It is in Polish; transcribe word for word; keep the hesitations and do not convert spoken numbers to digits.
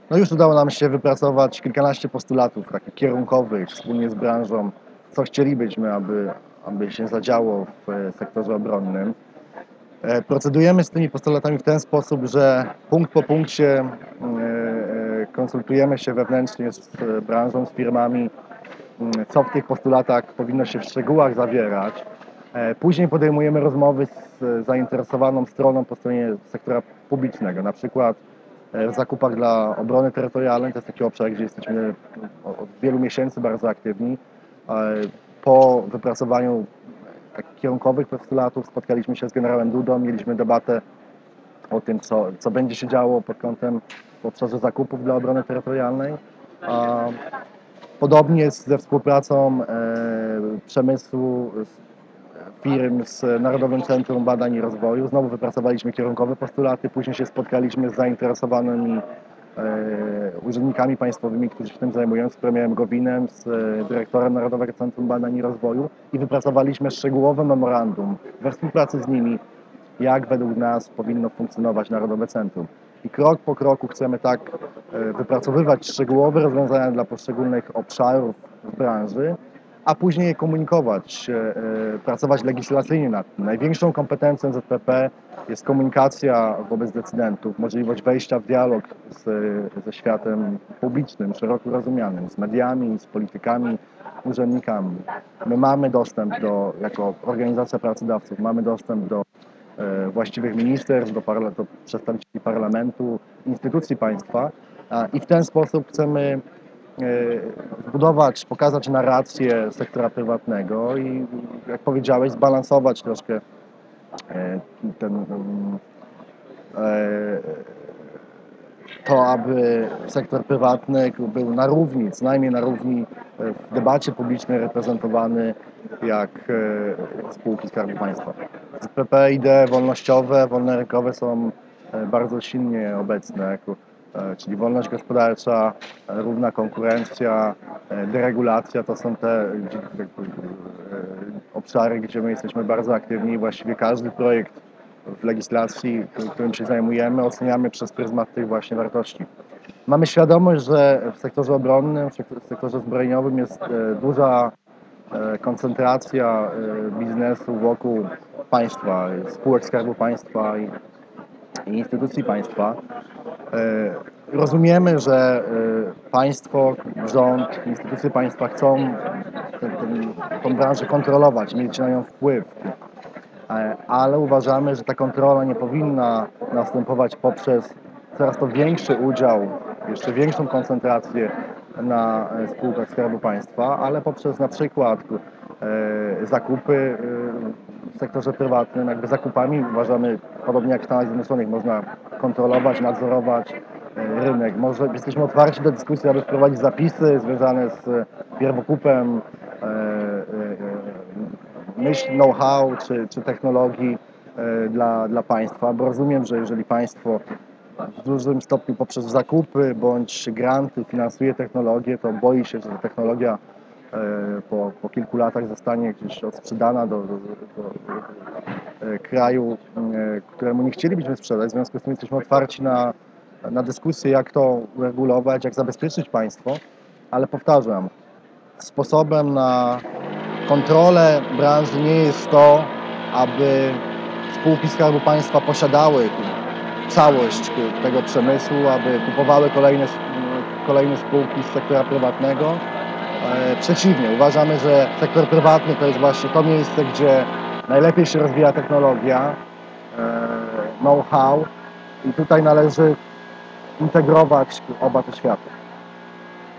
No już udało nam się wypracować kilkanaście postulatów takich kierunkowych wspólnie z branżą, co chcielibyśmy, aby, aby się zadziało w sektorze obronnym. Procedujemy z tymi postulatami w ten sposób, że punkt po punkcie konsultujemy się wewnętrznie z branżą, z firmami, co w tych postulatach powinno się w szczegółach zawierać. Później podejmujemy rozmowy z zainteresowaną stroną po stronie sektora publicznego, na przykład w zakupach dla obrony terytorialnej. To jest taki obszar, gdzie jesteśmy od wielu miesięcy bardzo aktywni. Po wypracowaniu takich kierunkowych postulatów spotkaliśmy się z generałem Dudą, mieliśmy debatę o tym, co, co będzie się działo pod kątem w obszarze zakupów dla obrony terytorialnej. Podobnie ze współpracą e, przemysłu, firm z Narodowym Centrum Badań i Rozwoju. Znowu wypracowaliśmy kierunkowe postulaty, później się spotkaliśmy z zainteresowanymi e, urzędnikami państwowymi, którzy się tym zajmują, z premierem Gowinem, z e, dyrektorem Narodowego Centrum Badań i Rozwoju i wypracowaliśmy szczegółowe memorandum we współpracy z nimi, jak według nas powinno funkcjonować Narodowe Centrum. I krok po kroku chcemy tak wypracowywać szczegółowe rozwiązania dla poszczególnych obszarów w branży, a później je komunikować, pracować legislacyjnie nad tym. Największą kompetencją Z P P jest komunikacja wobec decydentów, możliwość wejścia w dialog z, ze światem publicznym, szeroko rozumianym, z mediami, z politykami, urzędnikami. My mamy dostęp do, jako organizacja pracodawców, mamy dostęp do właściwych ministerstw, do, parla do przedstawicieli parlamentu, instytucji państwa i w ten sposób chcemy zbudować, pokazać narrację sektora prywatnego i, jak powiedziałeś, zbalansować troszkę ten, to, aby sektor prywatny był na równi, co najmniej na równi w debacie publicznej reprezentowany jak spółki Skarbu Państwa. Z P P idee wolnościowe, wolnorynkowe są bardzo silnie obecne, czyli wolność gospodarcza, równa konkurencja, deregulacja to są te obszary, gdzie my jesteśmy bardzo aktywni i właściwie każdy projekt w legislacji, którym się zajmujemy, oceniamy przez pryzmat tych właśnie wartości. Mamy świadomość, że w sektorze obronnym, w sektorze zbrojeniowym jest duża koncentracja biznesu wokół państwa, spółek Skarbu Państwa i, i instytucji państwa. Rozumiemy, że państwo, rząd, instytucje państwa chcą tę tą branżę kontrolować, mieć na nią wpływ, ale uważamy, że ta kontrola nie powinna następować poprzez coraz to większy udział, jeszcze większą koncentrację na spółkach Skarbu Państwa, ale poprzez na przykład e, zakupy e, w sektorze prywatnym, jakby zakupami uważamy, podobnie jak w Stanach Zjednoczonych, można kontrolować, nadzorować e, rynek. Może jesteśmy otwarci do dyskusji, aby wprowadzić zapisy związane z pierwokupem, e, e, myśl know-how czy, czy technologii e, dla, dla państwa, bo rozumiem, że jeżeli państwo w dużym stopniu poprzez zakupy bądź granty finansuje technologię, to boi się, że ta technologia e, po, po kilku latach zostanie gdzieś odsprzedana do, do, do, do e, kraju, e, któremu nie chcielibyśmy sprzedać. W związku z tym jesteśmy otwarci na, na dyskusję, jak to uregulować, jak zabezpieczyć państwo, ale powtarzam, sposobem na kontrolę branży nie jest to, aby spółki Skarbu Państwa posiadały całość tego przemysłu, aby kupowały kolejne, kolejne spółki z sektora prywatnego. Przeciwnie, uważamy, że sektor prywatny to jest właśnie to miejsce, gdzie najlepiej się rozwija technologia, know-how i tutaj należy integrować oba te światy.